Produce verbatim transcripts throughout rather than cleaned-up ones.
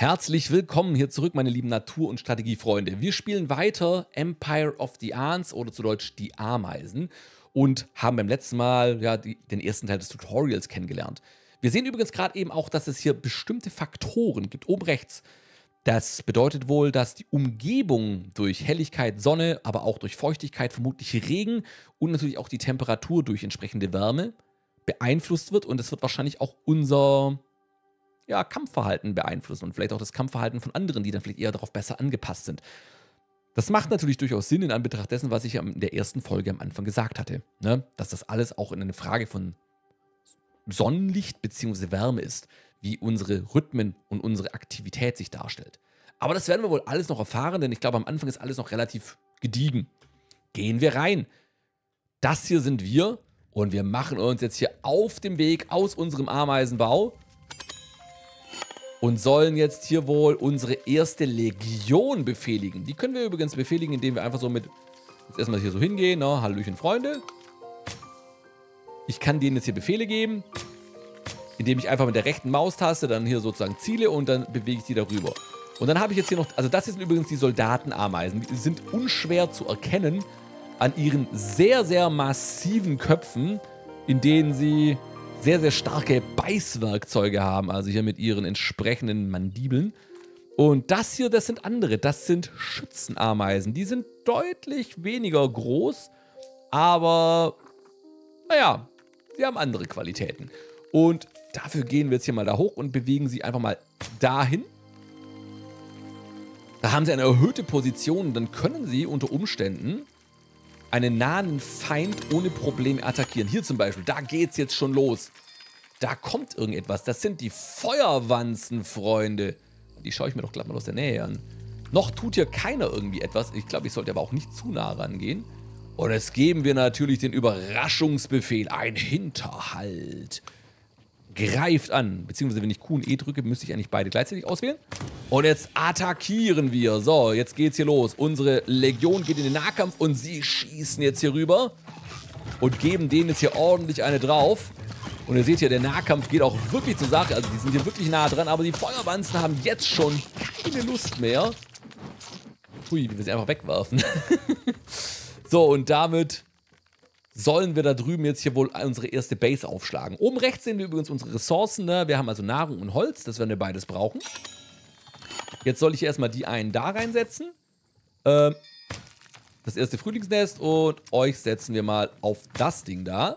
Herzlich willkommen hier zurück, meine lieben Natur- und Strategiefreunde. Wir spielen weiter Empire of the Ants oder zu Deutsch die Ameisen und haben beim letzten Mal ja, die, den ersten Teil des Tutorials kennengelernt. Wir sehen übrigens gerade eben auch, dass es hier bestimmte Faktoren gibt, oben rechts. Das bedeutet wohl, dass die Umgebung durch Helligkeit, Sonne, aber auch durch Feuchtigkeit, vermutlich Regen und natürlich auch die Temperatur durch entsprechende Wärme beeinflusst wird und es wird wahrscheinlich auch unser ja, Kampfverhalten beeinflussen und vielleicht auch das Kampfverhalten von anderen, die dann vielleicht eher darauf besser angepasst sind. Das macht natürlich durchaus Sinn in Anbetracht dessen, was ich in der ersten Folge am Anfang gesagt hatte, ne? Dass das alles auch in eine Frage von Sonnenlicht bzw. Wärme ist, wie unsere Rhythmen und unsere Aktivität sich darstellt. Aber das werden wir wohl alles noch erfahren, denn ich glaube, am Anfang ist alles noch relativ gediegen. Gehen wir rein. Das hier sind wir und wir machen uns jetzt hier auf dem Weg aus unserem Ameisenbau und sollen jetzt hier wohl unsere erste Legion befehligen. Die können wir übrigens befehligen, indem wir einfach so mit, jetzt erstmal hier so hingehen, ne? Hallöchen Freunde. Ich kann denen jetzt hier Befehle geben, indem ich einfach mit der rechten Maustaste dann hier sozusagen ziele und dann bewege ich die darüber. Und dann habe ich jetzt hier noch, also das sind übrigens die Soldatenameisen. Die sind unschwer zu erkennen an ihren sehr, sehr massiven Köpfen, in denen sie sehr, sehr starke Beißwerkzeuge haben, also hier mit ihren entsprechenden Mandibeln. Und das hier, das sind andere, das sind Schützenameisen. Die sind deutlich weniger groß, aber naja, sie haben andere Qualitäten. Und dafür gehen wir jetzt hier mal da hoch und bewegen sie einfach mal dahin. Da haben sie eine erhöhte Position und dann können sie unter Umständen einen nahen Feind ohne Probleme attackieren. Hier zum Beispiel, da geht's jetzt schon los. Da kommt irgendetwas. Das sind die Feuerwanzen, Freunde. Die schaue ich mir doch glatt mal aus der Nähe an. Noch tut hier keiner irgendwie etwas. Ich glaube, ich sollte aber auch nicht zu nah rangehen. Und jetzt geben wir natürlich den Überraschungsbefehl. Ein Hinterhalt. Greift an. Beziehungsweise, wenn ich Q und E drücke, müsste ich eigentlich beide gleichzeitig auswählen. Und jetzt attackieren wir. So, jetzt geht's hier los. Unsere Legion geht in den Nahkampf und sie schießen jetzt hier rüber. Und geben denen jetzt hier ordentlich eine drauf. Und ihr seht hier, der Nahkampf geht auch wirklich zur Sache. Also die sind hier wirklich nah dran. Aber die Feuerwanzen haben jetzt schon keine Lust mehr. Hui, wie wir sie einfach wegwerfen. So, und damit sollen wir da drüben jetzt hier wohl unsere erste Base aufschlagen. Oben rechts sehen wir übrigens unsere Ressourcen. Ne? Wir haben also Nahrung und Holz, das werden wir beides brauchen. Jetzt soll ich erstmal die einen da reinsetzen. Ähm, das erste Frühlingsnest und euch setzen wir mal auf das Ding da.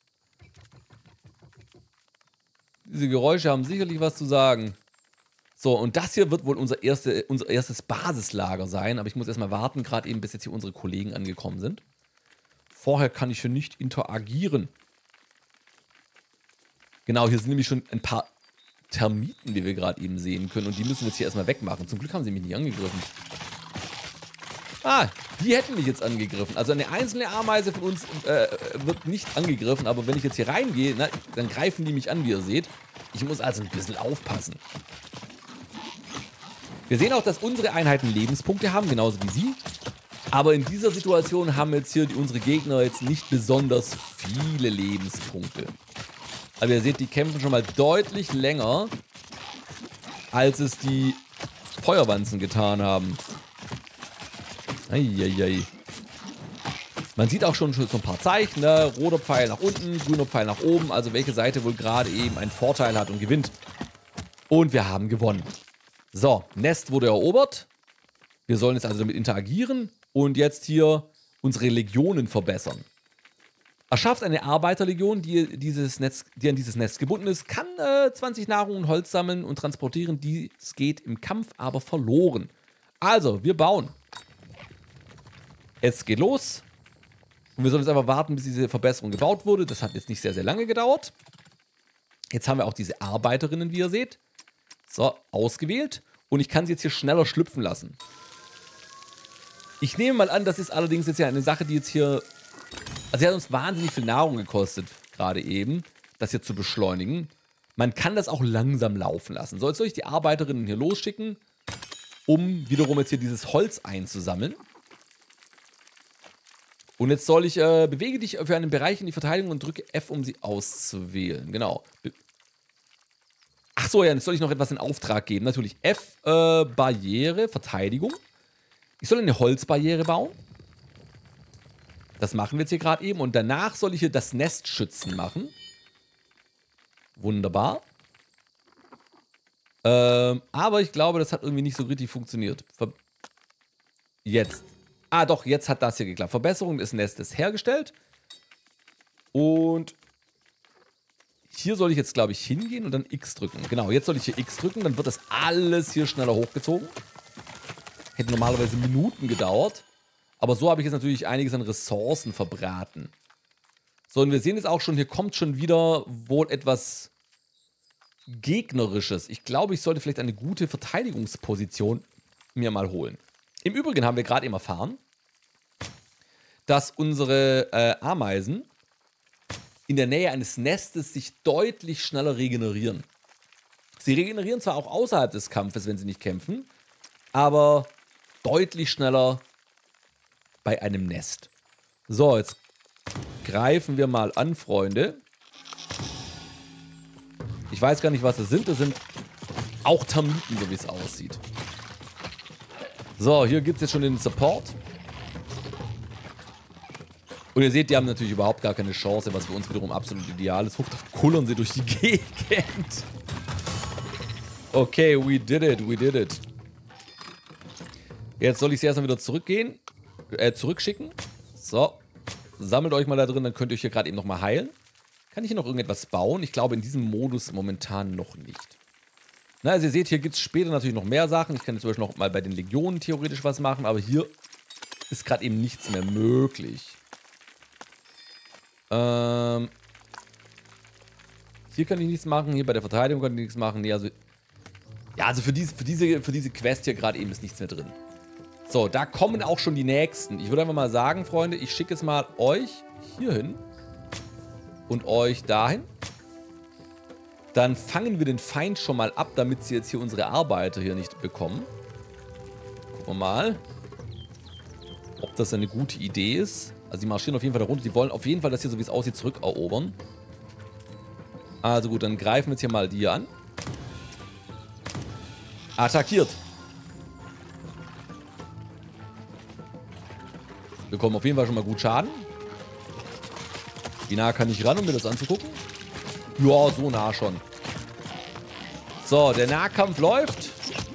Diese Geräusche haben sicherlich was zu sagen. So, und das hier wird wohl unser, erste, unser erstes Basislager sein. Aber ich muss erstmal warten, gerade eben, bis jetzt hier unsere Kollegen angekommen sind. Vorher kann ich hier nicht interagieren. Genau, hier sind nämlich schon ein paar Termiten, die wir gerade eben sehen können. Und die müssen wir jetzt hier erstmal wegmachen. Zum Glück haben sie mich nicht angegriffen. Ah, die hätten mich jetzt angegriffen. Also eine einzelne Ameise von uns äh, wird nicht angegriffen. Aber wenn ich jetzt hier reingehe, na, dann greifen die mich an, wie ihr seht. Ich muss also ein bisschen aufpassen. Wir sehen auch, dass unsere Einheiten Lebenspunkte haben, genauso wie sie. Aber in dieser Situation haben jetzt hier die, unsere Gegner jetzt nicht besonders viele Lebenspunkte. Aber ihr seht, die kämpfen schon mal deutlich länger, als es die Feuerwanzen getan haben. Eieiei. Man sieht auch schon so ein paar Zeichen, ne? Roter Pfeil nach unten, grüner Pfeil nach oben, also welche Seite wohl gerade eben einen Vorteil hat und gewinnt. Und wir haben gewonnen. So, Nest wurde erobert. Wir sollen jetzt also damit interagieren. Und jetzt hier unsere Legionen verbessern. Erschafft eine Arbeiterlegion, die, dieses Netz, die an dieses Nest gebunden ist, kann äh, zwanzig Nahrung und Holz sammeln und transportieren. Dies geht im Kampf aber verloren. Also, wir bauen. Es geht los. Und wir sollen jetzt einfach warten, bis diese Verbesserung gebaut wurde. Das hat jetzt nicht sehr, sehr lange gedauert. Jetzt haben wir auch diese Arbeiterinnen, wie ihr seht. So, ausgewählt. Und ich kann sie jetzt hier schneller schlüpfen lassen. Ich nehme mal an, das ist allerdings jetzt ja eine Sache, die jetzt hier... Also sie hat uns wahnsinnig viel Nahrung gekostet, gerade eben, das hier zu beschleunigen. Man kann das auch langsam laufen lassen. So, jetzt soll ich die Arbeiterinnen hier losschicken, um wiederum jetzt hier dieses Holz einzusammeln. Und jetzt soll ich, äh, bewege dich für einen Bereich in die Verteidigung und drücke F, um sie auszuwählen. Genau. Be Ach so, ja, jetzt soll ich noch etwas in Auftrag geben. Natürlich F, äh, Barriere, Verteidigung. Ich soll eine Holzbarriere bauen. Das machen wir jetzt hier gerade eben. Und danach soll ich hier das Nest schützen machen. Wunderbar. Ähm, aber ich glaube, das hat irgendwie nicht so richtig funktioniert. Ver jetzt. Ah, doch, jetzt hat das hier geklappt. Verbesserung des Nestes hergestellt. Und hier soll ich jetzt, glaube ich, hingehen und dann X drücken. Genau, jetzt soll ich hier X drücken, dann wird das alles hier schneller hochgezogen. Hätte normalerweise Minuten gedauert. Aber so habe ich jetzt natürlich einiges an Ressourcen verbraten. So, und wir sehen jetzt auch schon, hier kommt schon wieder wohl etwas Gegnerisches. Ich glaube, ich sollte vielleicht eine gute Verteidigungsposition mir mal holen. Im Übrigen haben wir gerade eben erfahren, dass unsere äh, Ameisen in der Nähe eines Nestes sich deutlich schneller regenerieren. Sie regenerieren zwar auch außerhalb des Kampfes, wenn sie nicht kämpfen, aber deutlich schneller bei einem Nest. So, jetzt greifen wir mal an, Freunde. Ich weiß gar nicht, was das sind. Das sind auch Termiten, so wie es aussieht. So, hier gibt es jetzt schon den Support. Und ihr seht, die haben natürlich überhaupt gar keine Chance, was für uns wiederum absolut ideal ist. Huch, da kullern sie durch die Gegend. Okay, we did it, we did it. Jetzt soll ich sie erstmal wieder zurückgehen, äh, zurückschicken. So, sammelt euch mal da drin, dann könnt ihr euch hier gerade eben nochmal heilen. Kann ich hier noch irgendetwas bauen? Ich glaube, in diesem Modus momentan noch nicht. Na, also ihr seht, hier gibt es später natürlich noch mehr Sachen. Ich kann jetzt zum Beispiel noch mal bei den Legionen theoretisch was machen, aber hier ist gerade eben nichts mehr möglich. Ähm, hier kann ich nichts machen, hier bei der Verteidigung kann ich nichts machen. Nee, also, ja, also für diese, für diese, für diese Quest hier gerade eben ist nichts mehr drin. So, da kommen auch schon die nächsten. Ich würde einfach mal sagen, Freunde, ich schicke jetzt mal euch hier hin und euch dahin. Dann fangen wir den Feind schon mal ab, damit sie jetzt hier unsere Arbeiter hier nicht bekommen. Gucken wir mal, ob das eine gute Idee ist. Also die marschieren auf jeden Fall da runter. Die wollen auf jeden Fall das hier, so wie es aussieht, zurückerobern. Also gut, dann greifen wir jetzt hier mal die hier an. Attackiert. Wir bekommen auf jeden Fall schon mal gut Schaden. Wie nah kann ich ran, um mir das anzugucken? Ja, so nah schon. So, der Nahkampf läuft.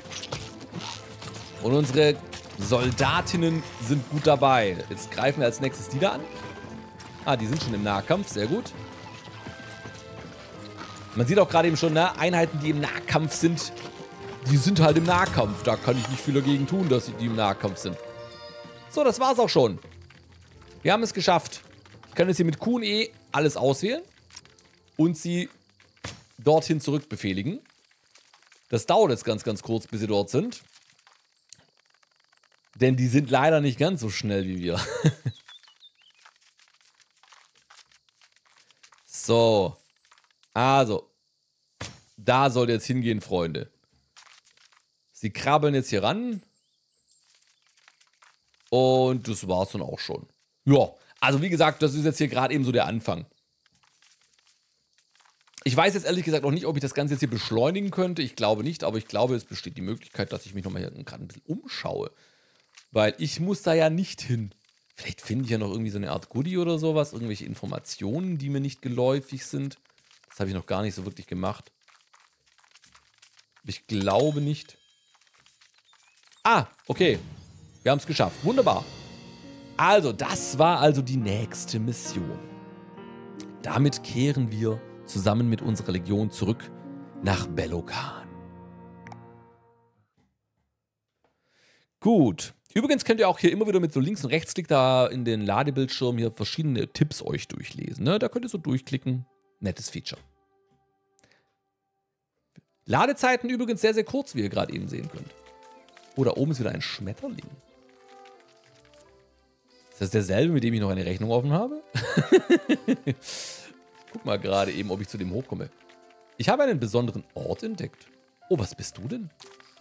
Und unsere Soldatinnen sind gut dabei. Jetzt greifen wir als nächstes die da an. Ah, die sind schon im Nahkampf. Sehr gut. Man sieht auch gerade eben schon, ne, Einheiten, die im Nahkampf sind, die sind halt im Nahkampf. Da kann ich nicht viel dagegen tun, dass die im Nahkampf sind. So, das war's auch schon. Wir haben es geschafft. Ich kann jetzt hier mit Q und E alles auswählen und sie dorthin zurückbefehligen. Das dauert jetzt ganz, ganz kurz, bis sie dort sind. Denn die sind leider nicht ganz so schnell wie wir. So. Also. Da sollt ihr jetzt hingehen, Freunde. Sie krabbeln jetzt hier ran. Und das war's dann auch schon. Ja, also wie gesagt, das ist jetzt hier gerade eben so der Anfang. Ich weiß jetzt ehrlich gesagt noch nicht, ob ich das Ganze jetzt hier beschleunigen könnte. Ich glaube nicht, aber ich glaube, es besteht die Möglichkeit, dass ich mich nochmal hier gerade ein bisschen umschaue. Weil ich muss da ja nicht hin. Vielleicht finde ich ja noch irgendwie so eine Art Goodie oder sowas. Irgendwelche Informationen, die mir nicht geläufig sind. Das habe ich noch gar nicht so wirklich gemacht. Ich glaube nicht. Ah, okay. Wir haben es geschafft. Wunderbar. Also, das war also die nächste Mission. Damit kehren wir zusammen mit unserer Legion zurück nach Bellokan. Gut. Übrigens könnt ihr auch hier immer wieder mit so Links- und Rechtsklick da in den Ladebildschirm hier verschiedene Tipps euch durchlesen. Ne? Da könnt ihr so durchklicken. Nettes Feature. Ladezeiten übrigens sehr, sehr kurz, wie ihr gerade eben sehen könnt. Oh, da oben ist wieder ein Schmetterling. Ist das derselbe, mit dem ich noch eine Rechnung offen habe? Guck mal gerade eben, ob ich zu dem hochkomme. Ich habe einen besonderen Ort entdeckt. Oh, was bist du denn?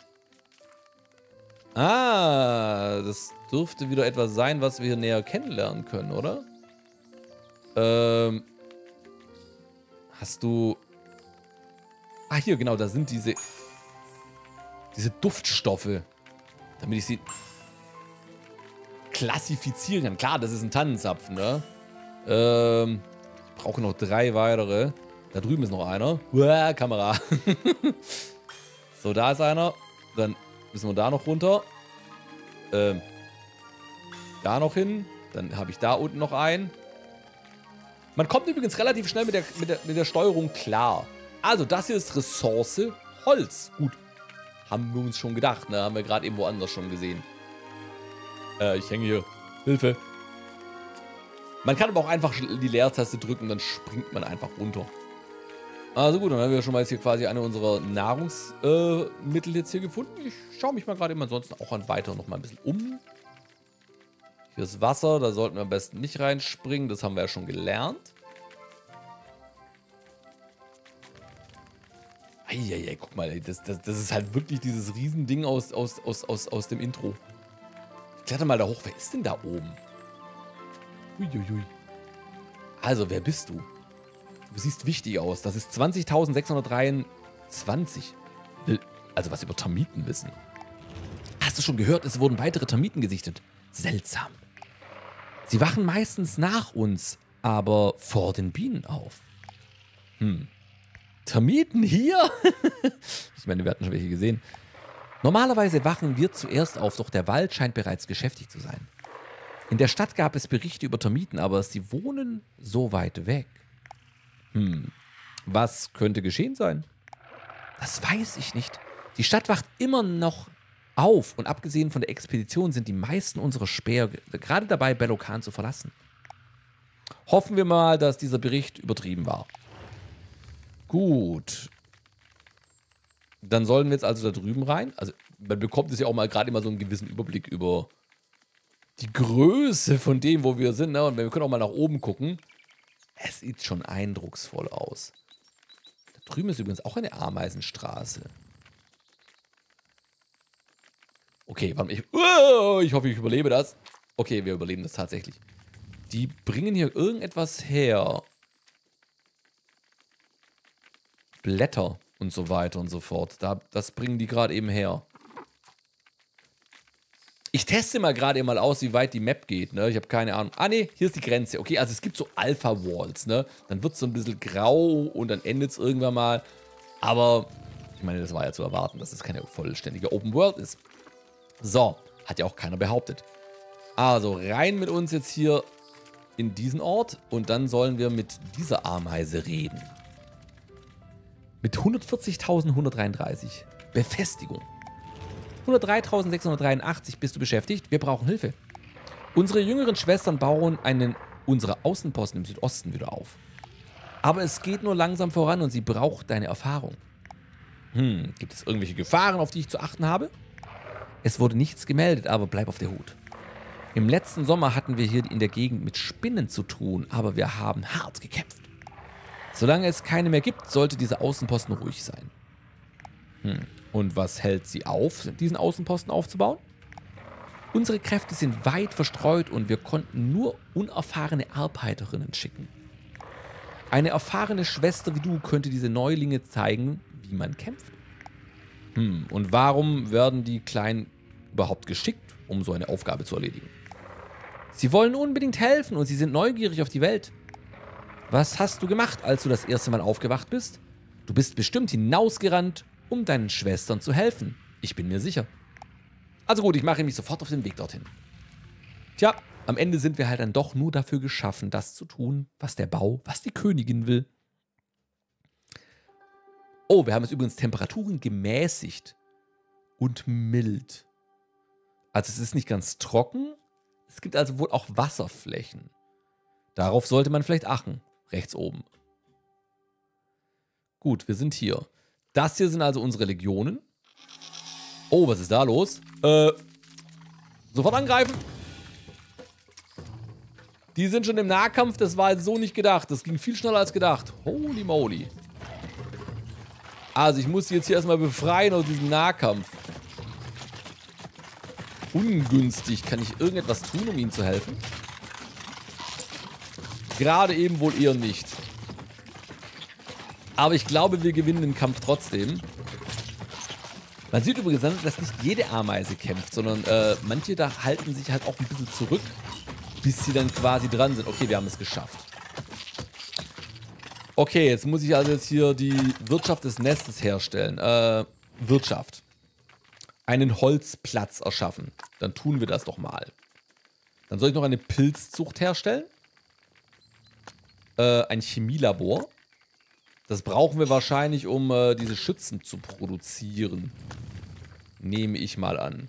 Ah, das dürfte wieder etwas sein, was wir hier näher kennenlernen können, oder? Ähm. Hast du... Ah, hier, genau, da sind diese... Diese Duftstoffe. Damit ich sie klassifizieren kann. Klar, das ist ein Tannenzapfen, ne? Ähm, ich brauche noch drei weitere. Da drüben ist noch einer. Uah, Kamera. So, da ist einer. Dann müssen wir da noch runter. Ähm, da noch hin. Dann habe ich da unten noch einen. Man kommt übrigens relativ schnell mit der, mit der, mit der Steuerung klar. Also, das hier ist Ressource Holz. Gut. Haben wir uns schon gedacht, ne? Haben wir gerade eben woanders schon gesehen. Äh, ich hänge hier. Hilfe. Man kann aber auch einfach die Leertaste drücken, dann springt man einfach runter. Also gut, dann haben wir schon mal jetzt hier quasi eine unserer Nahrungsmittel äh, jetzt hier gefunden. Ich schaue mich mal gerade eben ansonsten auch an weiter noch mal ein bisschen um. Hier ist Wasser, da sollten wir am besten nicht reinspringen. Das haben wir ja schon gelernt. Eieiei, guck mal, das, das, das ist halt wirklich dieses Riesending aus, aus, aus, aus, aus dem Intro. Ich kletter mal da hoch. Wer ist denn da oben? Uiuiui. Also, wer bist du? Du siehst wichtig aus. Das ist zwanzigtausendsechshundertdreiundzwanzig. Also was über Termiten wissen. Hast du schon gehört, es wurden weitere Termiten gesichtet? Seltsam. Sie wachen meistens nach uns, aber vor den Bienen auf. Hm. Termiten hier? Ich meine, wir hatten schon welche gesehen. Normalerweise wachen wir zuerst auf, doch der Wald scheint bereits geschäftig zu sein. In der Stadt gab es Berichte über Termiten, aber sie wohnen so weit weg. Hm, was könnte geschehen sein? Das weiß ich nicht. Die Stadt wacht immer noch auf und abgesehen von der Expedition sind die meisten unserer Späher gerade dabei, Bellokan zu verlassen. Hoffen wir mal, dass dieser Bericht übertrieben war. Gut. Dann sollen wir jetzt also da drüben rein. Also man bekommt es ja auch mal gerade immer so einen gewissen Überblick über die Größe von dem, wo wir sind. Ne? Und wir können auch mal nach oben gucken. Es sieht schon eindrucksvoll aus. Da drüben ist übrigens auch eine Ameisenstraße. Okay, warte mal. Ich, oh, ich hoffe, ich überlebe das. Okay, wir überleben das tatsächlich. Die bringen hier irgendetwas her. Blätter und so weiter und so fort. Da, das bringen die gerade eben her. Ich teste mal gerade mal aus, wie weit die Map geht, ne? Ich habe keine Ahnung. Ah, ne, hier ist die Grenze. Okay, also es gibt so Alpha-Walls, ne? Dann wird es so ein bisschen grau und dann endet es irgendwann mal. Aber, ich meine, das war ja zu erwarten, dass es keine vollständige Open World ist. So, hat ja auch keiner behauptet. Also, rein mit uns jetzt hier in diesen Ort und dann sollen wir mit dieser Ameise reden. Mit hundertvierzigtausendzweihundertdreiunddreißig. Befestigung. hundertdreitausendsechshundertdreiundachtzig bist du beschäftigt. Wir brauchen Hilfe. Unsere jüngeren Schwestern bauen einen, unsere Außenposten im Südosten wieder auf. Aber es geht nur langsam voran und sie braucht deine Erfahrung. Hm, gibt es irgendwelche Gefahren, auf die ich zu achten habe? Es wurde nichts gemeldet, aber bleib auf der Hut. Im letzten Sommer hatten wir hier in der Gegend mit Spinnen zu tun, aber wir haben hart gekämpft. Solange es keine mehr gibt, sollte dieser Außenposten ruhig sein. Hm. Und was hält sie auf, diesen Außenposten aufzubauen? Unsere Kräfte sind weit verstreut und wir konnten nur unerfahrene Arbeiterinnen schicken. Eine erfahrene Schwester wie du könnte diese Neulinge zeigen, wie man kämpft. Hm. Und warum werden die Kleinen überhaupt geschickt, um so eine Aufgabe zu erledigen? Sie wollen unbedingt helfen und sie sind neugierig auf die Welt. Was hast du gemacht, als du das erste Mal aufgewacht bist? Du bist bestimmt hinausgerannt, um deinen Schwestern zu helfen. Ich bin mir sicher. Also gut, ich mache mich sofort auf den Weg dorthin. Tja, am Ende sind wir halt dann doch nur dafür geschaffen, das zu tun, was der Bau, was die Königin will. Oh, wir haben jetzt übrigens Temperaturen gemäßigt und mild. Also es ist nicht ganz trocken. Es gibt also wohl auch Wasserflächen. Darauf sollte man vielleicht achten. Rechts oben. Gut, wir sind hier. Das hier sind also unsere Legionen. Oh, was ist da los? Äh, sofort angreifen. Die sind schon im Nahkampf. Das war jetzt so nicht gedacht. Das ging viel schneller als gedacht. Holy moly. Also ich muss die jetzt hier erstmal befreien aus diesem Nahkampf. Ungünstig. Kann ich irgendetwas tun, um ihnen zu helfen? Gerade eben wohl eher nicht. Aber ich glaube, wir gewinnen den Kampf trotzdem. Man sieht übrigens, dass nicht jede Ameise kämpft, sondern äh, manche da halten sich halt auch ein bisschen zurück, bis sie dann quasi dran sind. Okay, wir haben es geschafft. Okay, jetzt muss ich also jetzt hier die Wirtschaft des Nestes herstellen. Äh, Wirtschaft. Einen Holzplatz erschaffen. Dann tun wir das doch mal. Dann soll ich noch eine Pilzzucht herstellen. Äh, ein Chemielabor. Das brauchen wir wahrscheinlich, um äh, diese Schützen zu produzieren. Nehme ich mal an.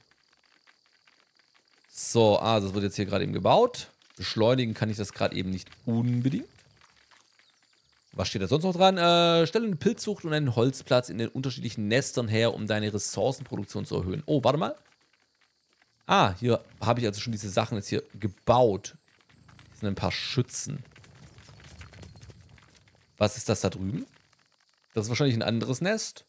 So, ah, das wird jetzt hier gerade eben gebaut. Beschleunigen kann ich das gerade eben nicht unbedingt. Was steht da sonst noch dran? Äh, stelle eine Pilzzucht und einen Holzplatz in den unterschiedlichen Nestern her, um deine Ressourcenproduktion zu erhöhen. Oh, warte mal. Ah, hier habe ich also schon diese Sachen jetzt hier gebaut. Das sind ein paar Schützen. Was ist das da drüben? Das ist wahrscheinlich ein anderes Nest.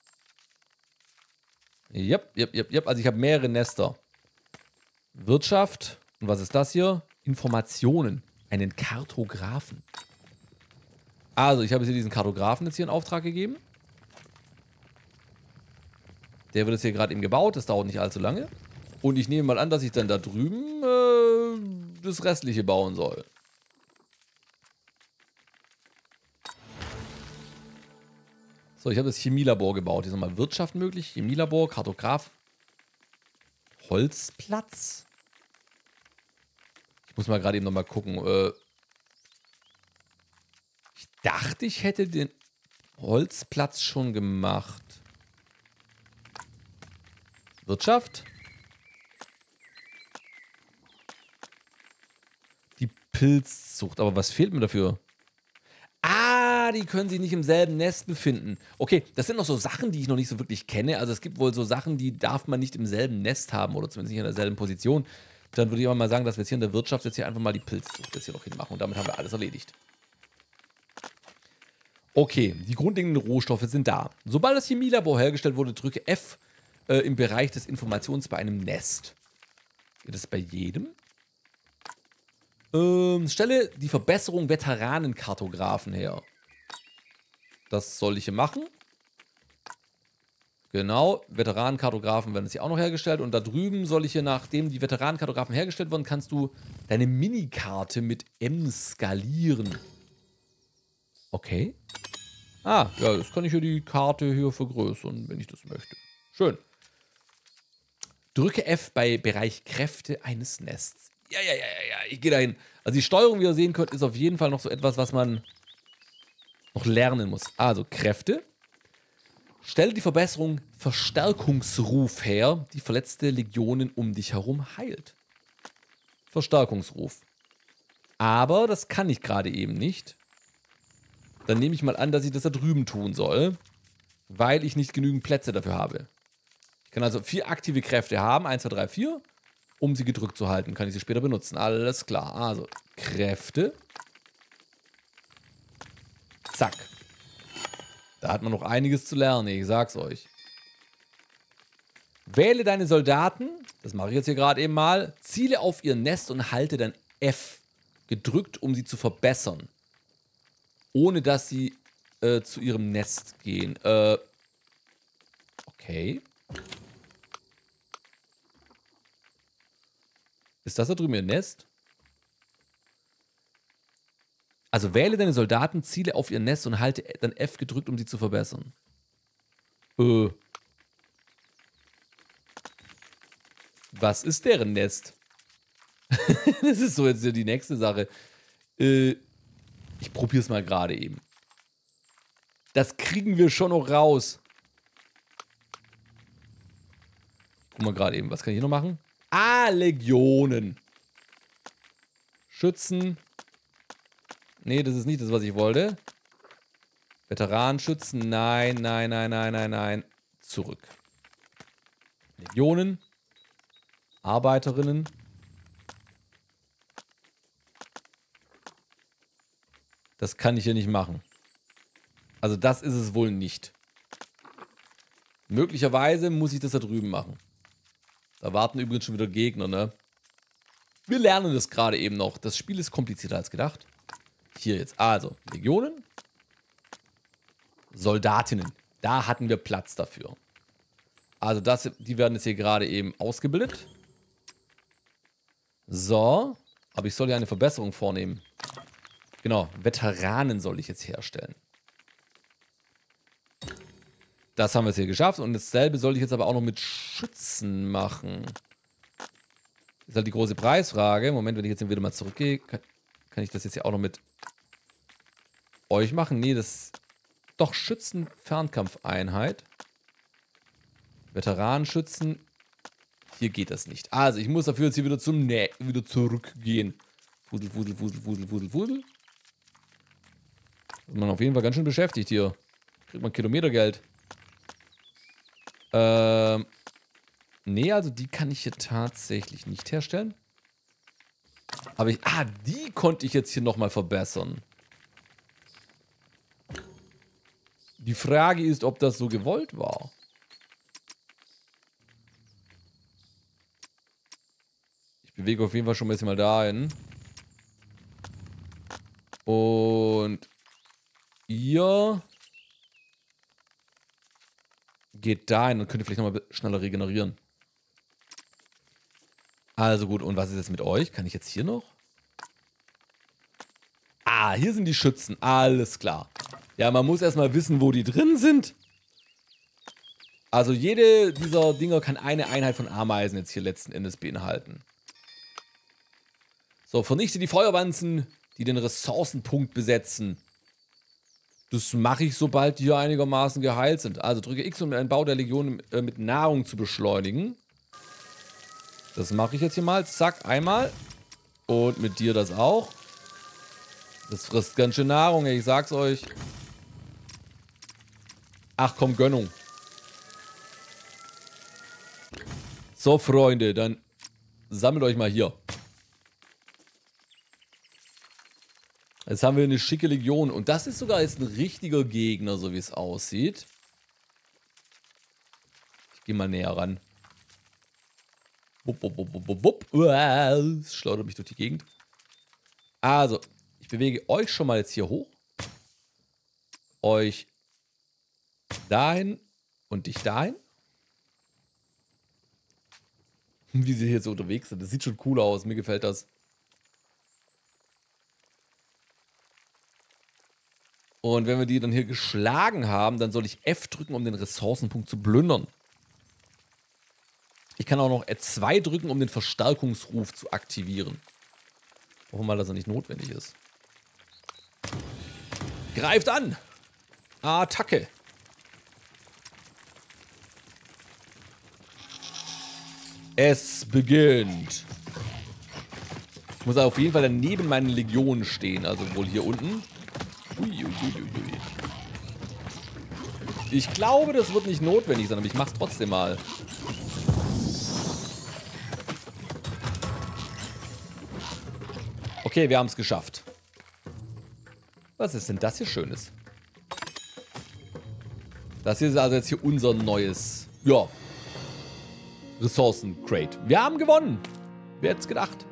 Jep, jep, jep, jep. Also ich habe mehrere Nester. Wirtschaft. Und was ist das hier? Informationen. Einen Kartografen. Also, ich habe jetzt hier diesen Kartografen jetzt hier in Auftrag gegeben. Der wird jetzt hier gerade eben gebaut. Das dauert nicht allzu lange. Und ich nehme mal an, dass ich dann da drüben äh, das Restliche bauen soll. So, ich habe das Chemielabor gebaut. Hier ist nochmal Wirtschaft möglich. Chemielabor, Kartograf. Holzplatz. Ich muss mal gerade eben nochmal gucken. Äh, ich dachte, ich hätte den Holzplatz schon gemacht. Wirtschaft. Die Pilzzucht. Aber was fehlt mir dafür? Ah, die können sich nicht im selben Nest befinden. Okay, das sind noch so Sachen, die ich noch nicht so wirklich kenne. Also es gibt wohl so Sachen, die darf man nicht im selben Nest haben oder zumindest nicht in derselben Position. Dann würde ich aber mal sagen, dass wir jetzt hier in der Wirtschaft jetzt hier einfach mal die Pilzzucht jetzt hier noch hinmachen. Und damit haben wir alles erledigt. Okay, die grundlegenden Rohstoffe sind da. Sobald das Chemielabor hergestellt wurde, drücke F äh, im Bereich des Informations bei einem Nest. Geht das bei jedem? Ähm, stelle die Verbesserung Veteranenkartografen her. Das soll ich hier machen. Genau, Veteranenkartografen werden jetzt hier auch noch hergestellt. Und da drüben soll ich hier, nachdem die Veteranenkartografen hergestellt wurden, kannst du deine Minikarte mit M skalieren. Okay. Ah, ja, jetzt kann ich hier die Karte hier vergrößern, wenn ich das möchte. Schön. Drücke F bei Bereich Kräfte eines Nests. Ja, ja, ja, ja, ja, ich gehe dahin. Also die Steuerung, wie ihr sehen könnt, ist auf jeden Fall noch so etwas, was man noch lernen muss. Also Kräfte. Stelle die Verbesserung Verstärkungsruf her, die verletzte Legionen um dich herum heilt. Verstärkungsruf. Aber das kann ich gerade eben nicht. Dann nehme ich mal an, dass ich das da drüben tun soll, weil ich nicht genügend Plätze dafür habe. Ich kann also vier aktive Kräfte haben, eins, zwei, drei, vier. Um sie gedrückt zu halten, kann ich sie später benutzen. Alles klar. Also, Kräfte. Zack. Da hat man noch einiges zu lernen, ich sag's euch. Wähle deine Soldaten, das mache ich jetzt hier gerade eben mal, ziele auf ihr Nest und halte dann F gedrückt, um sie zu verbessern. Ohne dass sie äh, zu ihrem Nest gehen. Äh, okay. Ist das da drüben ihr Nest? Also wähle deine Soldaten, ziele auf ihr Nest und halte dann F gedrückt, um sie zu verbessern. Äh. Was ist deren Nest? Das ist so jetzt die nächste Sache. Äh, ich probiere es mal gerade eben. Das kriegen wir schon noch raus. Guck mal gerade eben, was kann ich hier noch machen? Ah, Legionen. Schützen. Nee, das ist nicht das, was ich wollte. Veteranenschützen. Nein, nein, nein, nein, nein, nein. Zurück. Legionen. Arbeiterinnen. Das kann ich hier nicht machen. Also das ist es wohl nicht. Möglicherweise muss ich das da drüben machen. Da warten übrigens schon wieder Gegner, ne? Wir lernen das gerade eben noch. Das Spiel ist komplizierter als gedacht. Hier jetzt. Also, Legionen. Soldatinnen. Da hatten wir Platz dafür. Also das, die werden jetzt hier gerade eben ausgebildet. So. Aber ich soll ja eine Verbesserung vornehmen. Genau, Veteranen soll ich jetzt herstellen. Das haben wir jetzt hier geschafft. Und dasselbe soll ich jetzt aber auch noch mit Schützen machen. Das ist halt die große Preisfrage. Moment, wenn ich jetzt wieder mal zurückgehe, kann, kann ich das jetzt hier auch noch mit euch machen? Nee, das... Doch, Schützen-Fernkampfeinheit. Veteranenschützen. Hier geht das nicht. Also, ich muss dafür jetzt hier wieder zum Nä wieder zurückgehen. Fudel, fudel, fudel, fudel, fudel, fudel. Ist man auf jeden Fall ganz schön beschäftigt hier. Kriegt man Kilometergeld. Ähm. Nee, also die kann ich hier tatsächlich nicht herstellen. Aber ich... Ah, die konnte ich jetzt hier nochmal verbessern. Die Frage ist, ob das so gewollt war. Ich bewege auf jeden Fall schon ein bisschen mal dahin. Und ihr geht dahin und könnt ihr vielleicht nochmal schneller regenerieren. Also gut, und was ist jetzt mit euch? Kann ich jetzt hier noch? Ah, hier sind die Schützen. Alles klar. Ja, man muss erstmal wissen, wo die drin sind. Also jede dieser Dinger kann eine Einheit von Ameisen jetzt hier letzten Endes beinhalten. So, vernichte die Feuerwanzen, die den Ressourcenpunkt besetzen. Das mache ich, sobald die hier einigermaßen geheilt sind. Also drücke X, um den Bau der Legion äh, mit Nahrung zu beschleunigen. Das mache ich jetzt hier mal. Zack, einmal. Und mit dir das auch. Das frisst ganz schön Nahrung, ey, ich sag's euch. Ach komm, Gönnung. So, Freunde, dann sammelt euch mal hier. Jetzt haben wir eine schicke Legion. Und das ist sogar jetzt ein richtiger Gegner, so wie es aussieht. Ich gehe mal näher ran. Wupp, wupp, wupp, wupp, wupp. Uah, es schleudert mich durch die Gegend. Also, ich bewege euch schon mal jetzt hier hoch. Euch dahin und dich dahin. Wie sie hier so unterwegs sind. Das sieht schon cool aus. Mir gefällt das. Und wenn wir die dann hier geschlagen haben, dann soll ich F drücken, um den Ressourcenpunkt zu plündern. Ich kann auch noch R zwei drücken, um den Verstärkungsruf zu aktivieren. Hoffen wir mal, dass er nicht notwendig ist. Greift an! Attacke! Es beginnt. Ich muss auf jeden Fall dann neben meinen Legionen stehen, also wohl hier unten. Uiuiuiui. Ich glaube, das wird nicht notwendig sein, aber ich mach's trotzdem mal. Okay, wir haben es geschafft. Was ist denn das hier Schönes? Das hier ist also jetzt hier unser neues, ja, Ressourcen-Crate. Wir haben gewonnen. Wer hätte es gedacht?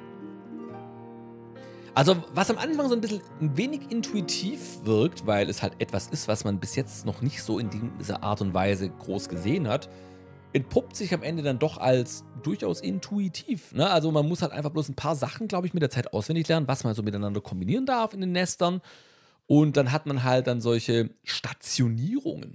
Also, was am Anfang so ein bisschen ein wenig intuitiv wirkt, weil es halt etwas ist, was man bis jetzt noch nicht so in dieser Art und Weise groß gesehen hat, entpuppt sich am Ende dann doch als durchaus intuitiv. Ne? Also man muss halt einfach bloß ein paar Sachen, glaube ich, mit der Zeit auswendig lernen, was man so miteinander kombinieren darf in den Nestern. Und dann hat man halt dann solche Stationierungen.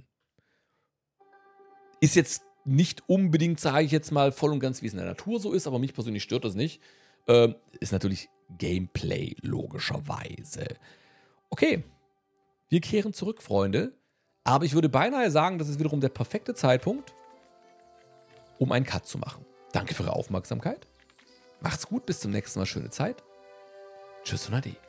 Ist jetzt nicht unbedingt, sage ich jetzt mal, voll und ganz, wie es in der Natur so ist, aber mich persönlich stört das nicht. Ähm, ist natürlich Gameplay, logischerweise. Okay, wir kehren zurück, Freunde. Aber ich würde beinahe sagen, das ist wiederum der perfekte Zeitpunkt, um einen Cut zu machen. Danke für eure Aufmerksamkeit. Macht's gut, bis zum nächsten Mal. Schöne Zeit. Tschüss und Ade.